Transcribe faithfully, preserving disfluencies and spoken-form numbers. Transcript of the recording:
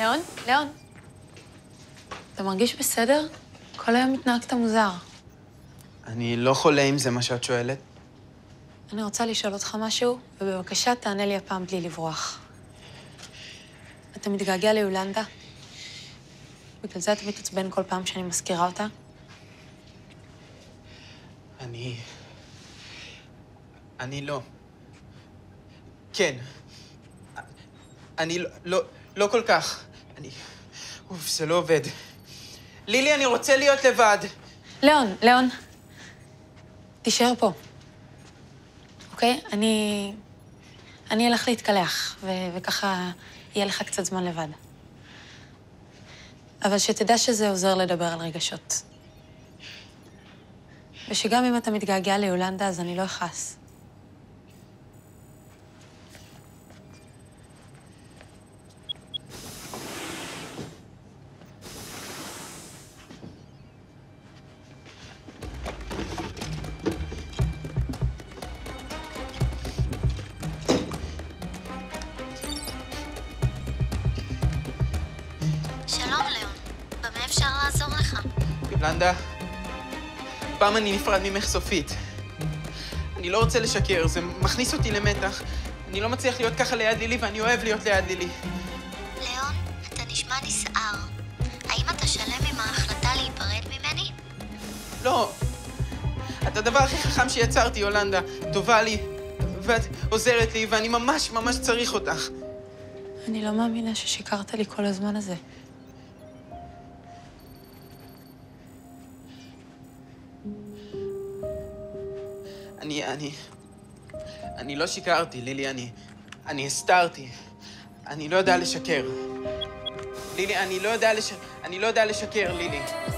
ליאון? ליאון? אתה מרגיש בסדר? כל היום התנהגת מוזר. אני לא חולה אם זה מה שאת שואלת. אני רוצה לשאול אותך משהו, ובבקשה תענה לי הפעם בלי לברוח. אתה מתגעגע ליולנדה? בגלל זה אתה מתעצבן כל פעם שאני מזכירה אותה? אני... אני לא. כן. אני לא, לא, לא כל כך. אני... אוף, זה לא עובד. לילי, אני רוצה להיות לבד. ליאון, ליאון. תישאר פה. אוקיי? אני... אני אלך להתקלח, ו... וככה יהיה לך קצת זמן לבד. אבל שתדע שזה עוזר לדבר על רגשות. ושגם אם אתה מתגעגע ליולנדה, אז אני לא אכעס. שלום, ליאון. במה אפשר לעזור לך? יולנדה, פעם אני נפרד ממך סופית. אני לא רוצה לשקר, זה מכניס אותי למתח. אני לא מצליח להיות ככה ליד לילי, ואני אוהב להיות ליד לילי. ליאון, אתה נשמע נסער. האם אתה שלם עם ההחלטה להיפרד ממני? לא. את הדבר הכי חכם שיצרתי, יולנדה. טובה לי, ואת עוזרת לי, ואני ממש ממש צריך אותך. אני לא מאמינה ששיקרת לי כל הזמן הזה. אני, אני... אני לא שיקרתי, לילי, אני... אני הסתרתי. אני לא יודע לשקר. לילי, אני לא יודע לש... אני לא יודע לשקר, לילי.